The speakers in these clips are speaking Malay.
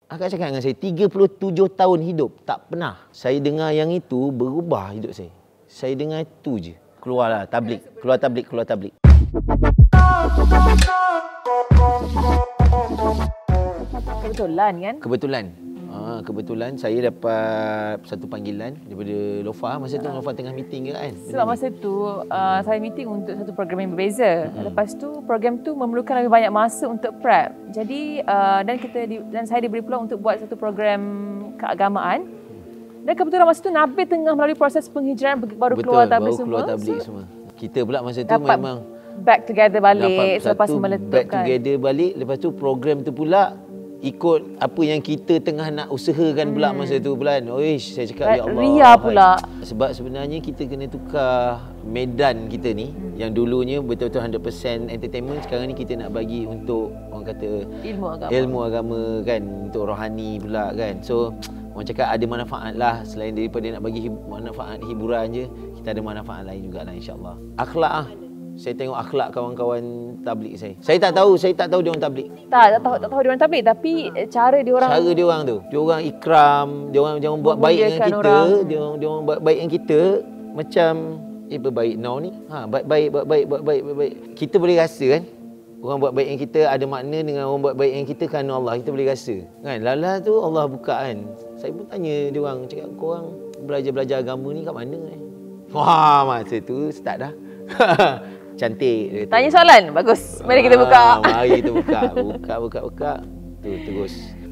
Akak cakap dengan saya, 37 tahun hidup, tak pernah saya dengar yang itu berubah hidup saya. Saya dengar itu je. Keluarlah tablik, keluar tablik, keluar tablik. Kebetulan kan? Kebetulan saya dapat satu panggilan daripada Lofa. Masa tu Lofa tengah meeting ke kan? Sebab masa tu saya meeting untuk satu program yang berbeza. Lepas tu program tu memerlukan lebih banyak masa untuk prep. Jadi dan saya diberi peluang untuk buat satu program keagamaan. Dan kebetulan masa tu Nabil tengah melalui proses penghijraan, baru keluar tabligh semua. Keluar tabligh semua. Kita pula masa tu memang back together balik selepas meletup back together balik. Lepas tu program tu pula ikut apa yang kita tengah nak usahakan pula masa tu pula. Oish, saya cakap ya Allah. Ria pula. Sebab sebenarnya kita kena tukar medan kita ni. Yang dulunya betul-betul 100% entertainment, sekarang ni kita nak bagi untuk orang kata ilmu agama kan, untuk rohani pula kan. So orang cakap ada manfaat lah, selain daripada nak bagi manfaat hiburan je, kita ada manfaat lain jugalah insya-Allah. Akhlak ah. Saya tengok akhlak kawan-kawan tabligh saya. Saya tak tahu dia orang tabligh. Tak tahu dia orang tabligh, tapi cara dia orang tu. Dia orang ikram, dia orang buat baik dengan kita, dia orang buat baik dengan kita macam berbaik now ni. Buat baik. Kita boleh rasa kan? Orang buat baik dengan kita ada makna dengan orang buat baik dengan kita kerana Allah. Kita boleh rasa. Kan? Lala tu Allah buka kan. Saya pun tanya dia orang, cakap korang belajar agama ni kat mana kan? Wah, masa tu start dah. Cantik. Tanya soalan. Bagus. Mari kita buka. Mari kita buka. Tu terus.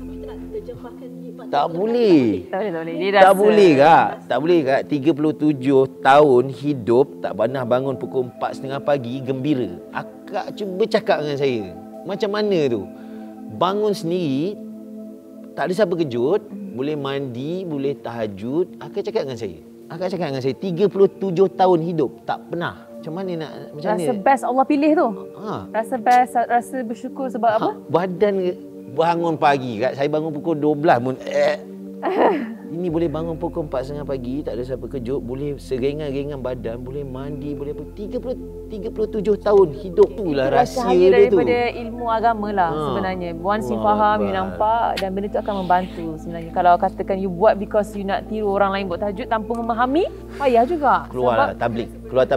Tak boleh. Tak boleh kak. 37 tahun hidup tak pernah bangun pukul 4:30 pagi gembira. Akak cuba cakap dengan saya. Macam mana tu? Bangun sendiri, tak ada siapa kejut, boleh mandi, boleh tahajud. Akak cakap dengan saya. 37 tahun hidup tak pernah. Macam mana nak rasa best Allah pilih tu. Rasa best, rasa bersyukur sebab apa? Badan bangun pagi kat. Saya bangun pukul 12 pun. Ini boleh bangun pukul 4:30 pagi, tak ada siapa kejut, boleh serengan-rengan badan, boleh mandi, boleh apa. 37 tahun hidup. Itulah rahsia dia tu. Daripada ilmu agama lah sebenarnya. Once you faham, you nampak, dan benda tu akan membantu sebenarnya. Kalau katakan you buat because you nak tiru orang lain buat tahajud tanpa memahami, payah juga. Keluar tabligh.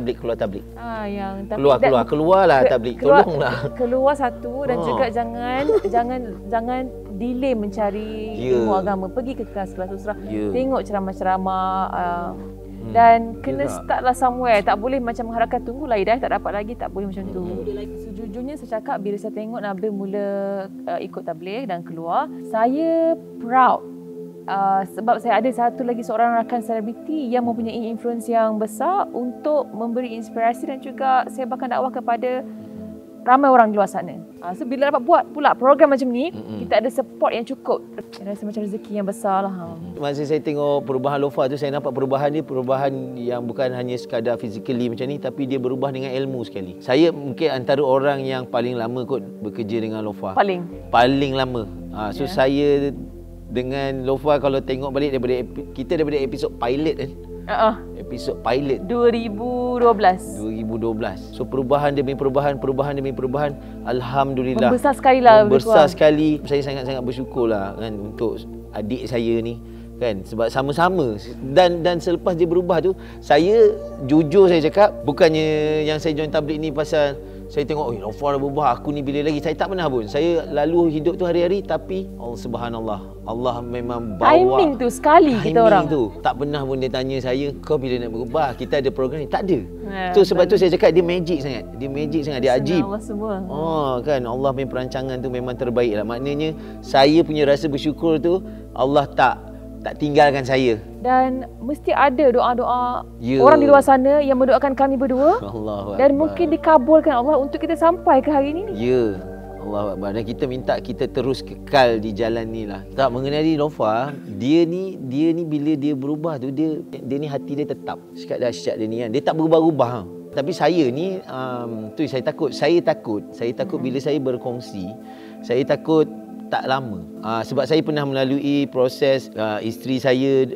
Keluarlah tabligh. Tolonglah. Keluar satu, dan juga jangan delay mencari ilmu agama. Pergi ke kelas-kelas usrah, tengok ceramah-ceramah, dan kena startlah somewhere. Tak boleh macam mengharapkan tunggulah hidayah tak dapat lagi, tak boleh macam tu. Sejujurnya saya cakap, bila saya tengok Nabil mula ikut tabligh dan keluar, saya proud. Sebab saya ada satu lagi seorang rakan selebriti yang mempunyai influence yang besar untuk memberi inspirasi dan juga sebarkan dakwah kepada ramai orang di luar sana. So bila dapat buat pula program macam ni, kita ada support yang cukup. Saya rasa macam rezeki yang besar lah. Masa saya tengok perubahan Lofa tu, saya nampak perubahan dia, perubahan yang bukan hanya sekadar physically macam ni, tapi dia berubah dengan ilmu sekali. Saya mungkin antara orang yang paling lama kot bekerja dengan Lofa. Paling lama. Saya dengan Lofa, kalau tengok balik daripada episod pilot kan. Episod pilot 2012. So perubahan demi perubahan. Alhamdulillah. Membesar sekali lah. Membesar sekali. Saya sangat-sangat bersyukur lah kan untuk adik saya ni kan, sebab sama-sama. Dan selepas dia berubah tu, saya jujur saya cakap, bukannya yang saya join tabligh ni pasal saya tengok Lofa dah berubah, aku ni bila lagi. Saya tak pernah pun. Saya lalu hidup tu hari-hari, tapi subhanallah, Allah memang bawa timing tu sekali. Kita orang tu tak pernah pun dia tanya saya, kau bila nak berubah, kita ada program ni. Tak ada. Sebab tu saya cakap dia magic sangat. Dia ajib. Allah semua. Kan Allah punya perancangan tu memang terbaik lah. Maknanya saya punya rasa bersyukur tu, Allah tak tinggalkan saya. Dan mesti ada doa-doa orang di luar sana yang mendoakan kami berdua. Dan mungkin dikabulkan Allah untuk kita sampai ke hari ini. Allah Akbar. Dan kita minta kita terus kekal di jalan ni lah. Tak mengenali Lofa, dia ni bila dia berubah tu, dia ni hati dia tetap. Syak dia ni kan, dia tak berubah-ubah. Tapi saya ni tu saya takut bila saya berkongsi, saya takut tak lama. Sebab saya pernah melalui proses isteri saya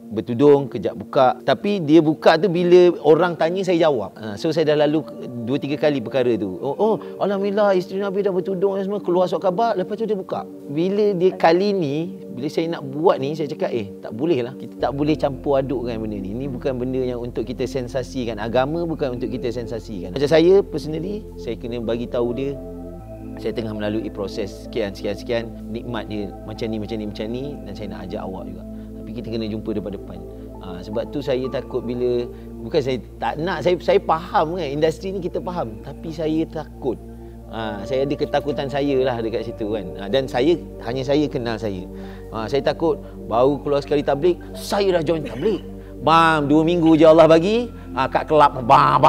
bertudung, kejap buka. Tapi dia buka tu bila orang tanya saya jawab. So saya dah lalu 2-3 kali perkara tu. Oh, alhamdulillah isteri Nabi dah bertudung semua, keluar surat khabar, lepas tu dia buka. Bila dia kali ni, bila saya nak buat ni, saya cakap tak boleh lah. Kita tak boleh campur adukkan benda ni. Ini bukan benda yang untuk kita sensasikan. Agama bukan untuk kita sensasikan. Macam saya personally, saya kena bagi tahu dia saya tengah melalui proses sekian, nikmat dia macam ni dan saya nak ajak awak juga. Tapi kita kena jumpa depan-depan. Sebab tu saya takut bila, bukan saya tak nak, saya faham kan, industri ni kita faham, tapi saya takut. Saya ada ketakutan saya lah dekat situ kan. Dan hanya saya kenal saya. Saya takut baru keluar sekali tabligh, saya dah join tabligh. 2 minggu je Allah bagi, kat kelab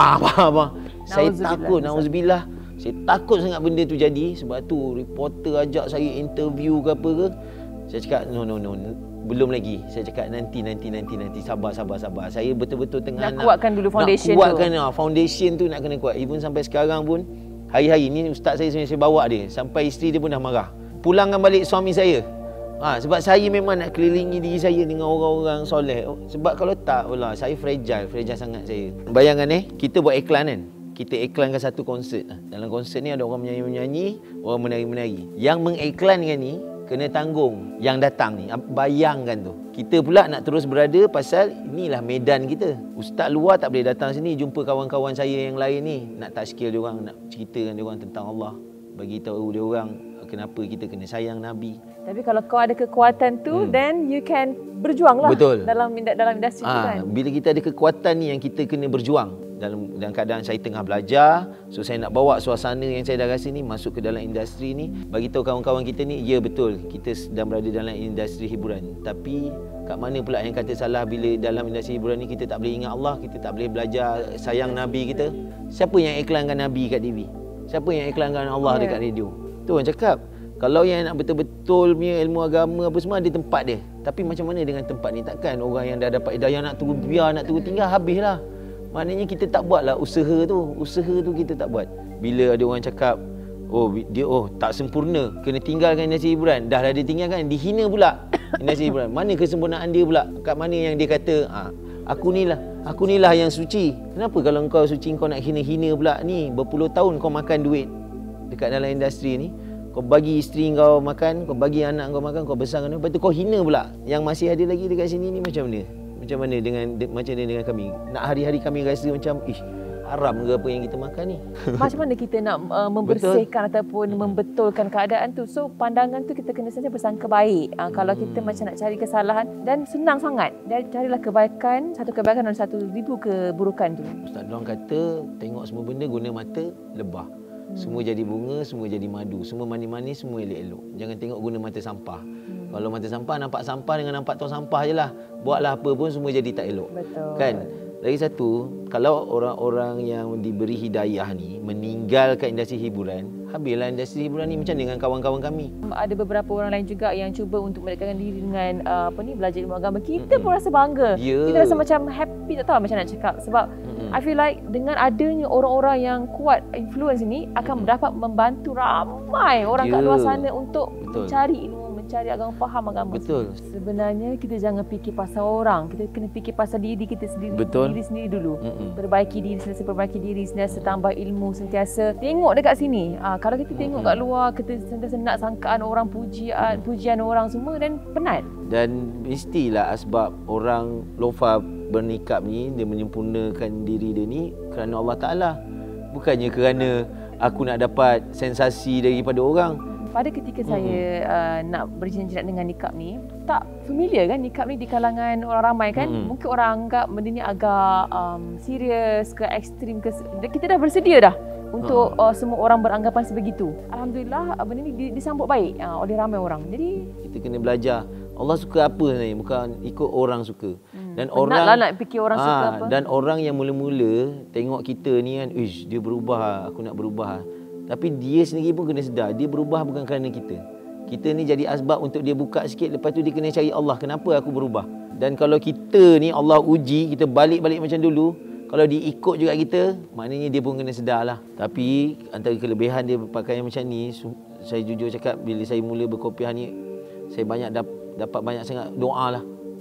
Saya takut, nauzubillah. Saya takut sangat benda tu jadi. Sebab tu reporter ajak saya interview ke apa ke, saya cakap no, belum lagi. Saya cakap nanti, sabar. Saya betul-betul tengah nak kuatkan dulu foundation foundation tu nak kena kuat. Even sampai sekarang pun, hari-hari ni ustaz saya sebenarnya saya bawa dia, sampai isteri dia pun dah marah. Pulangkan balik suami saya. Sebab saya memang nak kelilingi diri saya dengan orang-orang soleh. Sebab kalau tak, saya fragile sangat saya. Bayangkan kita buat iklan kan. Kita iklankan satu konsert. Dalam konsert ni ada orang menyanyi-menyanyi, orang menari-menari. Yang mengiklankan ni kena tanggung yang datang ni. Bayangkan tu. Kita pula nak terus berada pasal inilah medan kita. Ustaz luar tak boleh datang sini jumpa kawan-kawan saya yang lain ni. Nak tazkir dia orang, nak ceritakan dia orang tentang Allah. Bagi tahu dia orang kenapa kita kena sayang Nabi. Tapi kalau kau ada kekuatan tu, then you can berjuang lah. Betul. Dalam industri tu kan. Bila kita ada kekuatan ni yang kita kena berjuang. Dalam keadaan saya tengah belajar, so saya nak bawa suasana yang saya dah rasa ni masuk ke dalam industri ni, bagi tahu kawan-kawan kita ni, ya betul, kita sedang berada dalam industri hiburan. Tapi kat mana pula yang kata salah bila dalam industri hiburan ni kita tak boleh ingat Allah, kita tak boleh belajar sayang Nabi kita. Siapa yang iklankan Nabi kat TV? Siapa yang iklankan Allah dekat radio? Tu orang cakap, kalau yang nak betul-betul punya ilmu agama apa semua ada tempat dia. Tapi macam mana dengan tempat ni? Takkan orang yang dah dapat hidayah nak tunggu biar, nak tunggu tinggal, habislah. Maknanya kita tak buatlah usaha tu kita tak buat. Bila ada orang cakap, dia tak sempurna, kena tinggalkan industri hiburan. Dah dia tinggalkan, dihina pula industri hiburan. Mana kesempurnaan dia pula? Kat mana yang dia kata, aku ni lah yang suci. Kenapa kalau kau suci kau nak hina-hina pula ni? Berpuluh tahun kau makan duit dekat dalam industri ni. Kau bagi isteri kau makan, kau bagi anak kau makan, kau besarkan. Lepas tu kau hina pula yang masih ada lagi dekat sini ni. Macam mana? Macam mana dengan kami? Nak hari-hari kami rasa macam haram ke apa yang kita makan ni? Macam mana kita nak membersihkan ataupun membetulkan keadaan tu? So pandangan tu kita kena sentiasa bersangka baik. Kalau kita macam nak cari kesalahan, dan senang sangat. Dan carilah kebaikan, satu kebaikan dan 1,000 keburukan tu. Ustaz Long kata tengok semua benda guna mata lebah. Semua jadi bunga, semua jadi madu. Semua manis-manis, semua elok-elok. Jangan tengok guna mata sampah. Kalau mata sampah, nampak sampah dengan nampak tong sampah je lah. Buatlah apa pun semua jadi tak elok. Betul. Kan? Lagi satu, kalau orang-orang yang diberi hidayah ni meninggalkan industri hiburan, habislah industri hiburan ni. Macam dengan kawan-kawan kami. Ada beberapa orang lain juga yang cuba untuk mendekatkan diri dengan belajar ilmu agama. Kita pun rasa bangga. Kita rasa macam happy, tak tahu macam nak cakap. Sebab I feel like dengan adanya orang-orang yang kuat influence ni akan dapat membantu ramai orang kat luar sana untuk mencari ilmu, mencari agama, faham agama. Betul. Sebenarnya kita jangan fikir pasal orang, kita kena fikir pasal diri kita sendiri. Betul. Diri sendiri dulu. Perbaiki diri, sentiasa tambah ilmu, sentiasa tengok dekat sini. Kalau kita tengok kat luar, kita sentiasa nak sangkaan orang, pujian orang semua, dan penat. Dan mestilah sebab orang lofa bernikab ni, dia menyempurnakan diri dia ni kerana Allah Ta'ala. Bukannya kerana aku nak dapat sensasi daripada orang. Pada ketika saya nak berjinak dengan nikab ni, tak familiar kan nikab ni di kalangan orang ramai kan. Mungkin orang anggap benda ni agak serius ke ekstrim ke. Kita dah bersedia dah untuk semua orang beranggapan sebegitu. Alhamdulillah benda ni disambut baik oleh ramai orang. Jadi kita kena belajar Allah suka apa sebenarnya, bukan ikut orang suka. Dan orang nak fikir orang suka apa. Dan orang yang mula-mula tengok kita ni kan, dia berubah, aku nak berubah. Tapi dia sendiri pun kena sedar, dia berubah bukan kerana kita. Kita ni jadi asbab untuk dia buka sikit, lepas tu dia kena cari Allah, kenapa aku berubah. Dan kalau kita ni Allah uji, kita balik-balik macam dulu, kalau dia ikut juga kita, maknanya dia pun kena sedar lah. Tapi antara kelebihan dia berpakaian macam ni, saya jujur cakap, bila saya mula berkopiah ni, saya dapat banyak sangat doa lah.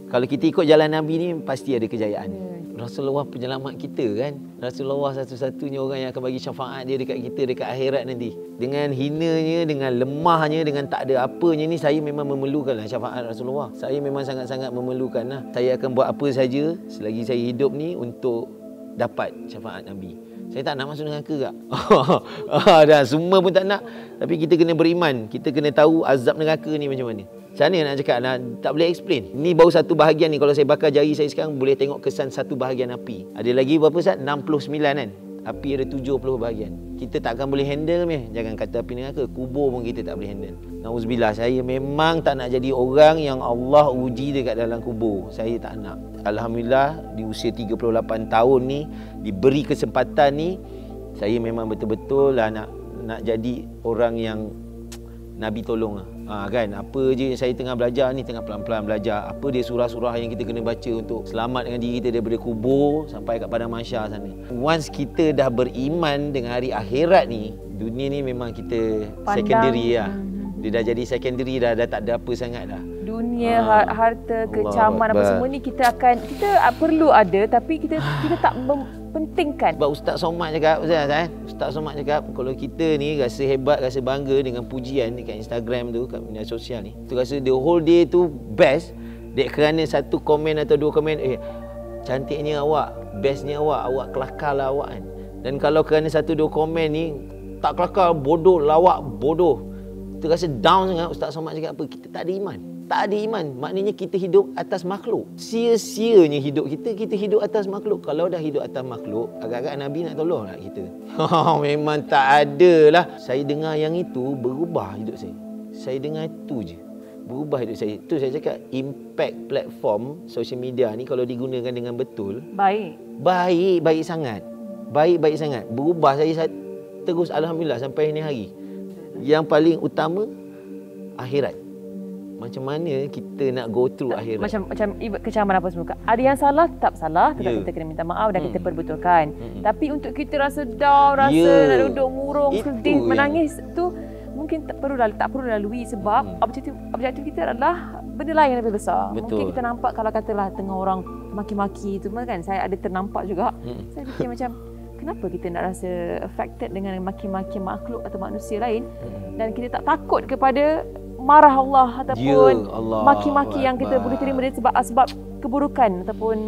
Kalau kita ikut jalan Nabi ni, pasti ada kejayaan. Rasulullah penyelamat kita kan. Rasulullah satu-satunya orang yang akan bagi syafaat dia dekat kita dekat akhirat nanti. Dengan hinanya, dengan lemahnya, dengan tak ada apanya ni, saya memang memerlukan syafaat Rasulullah. Saya memang sangat-sangat memerlukan lah. Saya akan buat apa saja selagi saya hidup ni untuk dapat syafaat Nabi. Saya tak nak masuk neraka kak. Dah semua pun tak nak. Tapi kita kena beriman. Kita kena tahu azab neraka ni macam mana. Macam mana nak cakap, tak boleh explain. Ni baru satu bahagian ni. Kalau saya bakar jari saya sekarang, boleh tengok kesan satu bahagian api. Ada lagi berapa Ustaz? 69 kan? Api ada 70 bahagian. Kita takkan boleh handle meh. Jangan kata api neraka, kubur pun kita tak boleh handle. Nauzubillah, saya memang tak nak jadi orang yang Allah uji dekat dalam kubur. Saya tak nak. Alhamdulillah di usia 38 tahun ni, diberi kesempatan ni, saya memang betul-betul lah nak jadi orang yang Nabi tolong lah. Kan, apa je yang saya tengah belajar ni, tengah pelan-pelan belajar. Apa dia surah-surah yang kita kena baca untuk selamat dengan diri kita daripada kubur sampai kat padang mahsyar sana. Once kita dah beriman dengan hari akhirat ni, dunia ni memang kita secondary lah. Dia dah jadi secondary dah tak ada apa sangat dah. Dunia, harta, kecaman apa semua ni kita perlu ada, tapi kita tak pentingkan. Sebab Ustaz Somad cakap, Ustaz Somad cakap, kalau kita ni rasa hebat, rasa bangga dengan pujian dekat Instagram tu, kat media sosial ni, tu rasa the whole day tu best, dek kerana satu komen atau dua komen, cantiknya awak, bestnya awak kelakar lah awak kan. Dan kalau kerana satu dua komen ni tak kelakar, bodoh, lawak, bodoh, tu rasa down sangat. Ustaz Somad cakap apa? Kita tak ada iman. Tak ada iman, maknanya kita hidup atas makhluk. Sia-sianya hidup kita hidup atas makhluk. Kalau dah hidup atas makhluk, agak-agak Nabi nak tolong tak kita? Memang tak ada lah. Saya dengar yang itu, berubah hidup saya. Saya dengar itu je, berubah hidup saya. Itu saya cakap, impact platform social media ni kalau digunakan dengan betul, baik sangat. Baik sangat. Berubah saya terus, alhamdulillah sampai ini hari. Yang paling utama, akhirat. Macam mana kita nak go through akhirat. Macam kecaman apa semua. Ada yang salah, tetap salah. Tetap kita kena minta maaf dan kita perbetulkan. Tapi untuk kita rasa down, rasa nak duduk murung, sedih, menangis tu mungkin tak perlu lalui sebab objektif kita adalah benda lain yang lebih besar. Betul. Mungkin kita nampak kalau katalah tengah orang maki-maki tu kan, saya ada ternampak juga. Saya fikir macam, kenapa kita nak rasa affected dengan maki-maki makhluk atau manusia lain dan kita tak takut kepada marah Allah ataupun maki-maki yang kita boleh terima dia sebab keburukan ataupun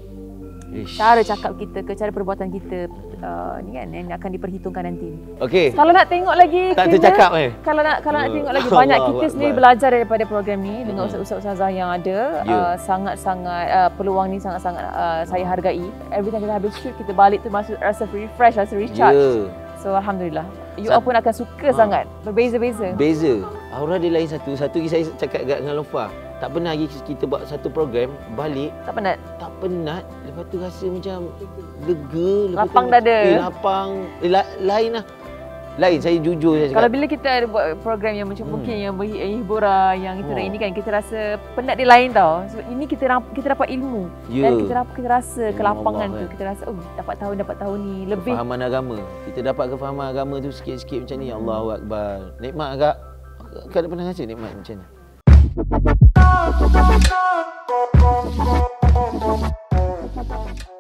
cara cakap kita, cara perbuatan kita ni kan yang akan diperhitungkan nanti. Okey. Kalau nak tengok lagi tak tercakap Kalau nak tengok lagi banyak, kita sendiri belajar daripada program ni dengan ustaz-ustazah yang ada. Sangat-sangat peluang ni sangat-sangat saya hargai. Every time kita habis shoot, kita balik tu masuk rasa refresh, rasa recharge. So alhamdulillah. You all pun akan suka sangat. Berbeza-beza. Aura dia lain satu. Satu lagi saya cakap dengan Lofa. Tak pernah lagi kita buat satu program, balik tak penat. Lepas tu rasa macam lega, lapang dada. Lain lah. Lain, saya jujur saya cakap. Kalau bila kita ada buat program yang macam mungkin yang hiburan, yang kita ini kan, kita rasa penat dia lain tau. Sebab ini kita dapat ilmu. Dan kita rasa kelapangan tu. Kita rasa dapat tahu ni lebih. Kefahaman agama. Kita dapat kefahaman agama tu sikit-sikit macam ni. Allahu Akbar. Nikmat agak. Kau ada pernah rasa nikmat macam ni?